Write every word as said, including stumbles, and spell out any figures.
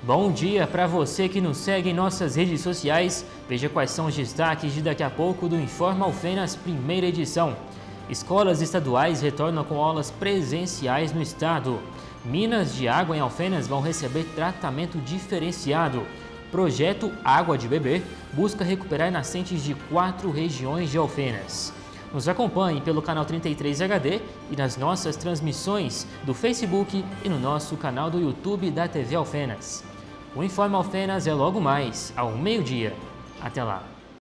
Bom dia para você que nos segue em nossas redes sociais. Veja quais são os destaques de daqui a pouco do Informa Alfenas, primeira edição. Escolas estaduais retornam com aulas presenciais no estado. Minas de água em Alfenas vão receber tratamento diferenciado. Projeto Água de Beber busca recuperar nascentes de quatro regiões de Alfenas. Nos acompanhe pelo canal trinta e três H D e nas nossas transmissões do Facebook e no nosso canal do YouTube da T V Alfenas. O Informa Alfenas é logo mais, ao meio-dia. Até lá!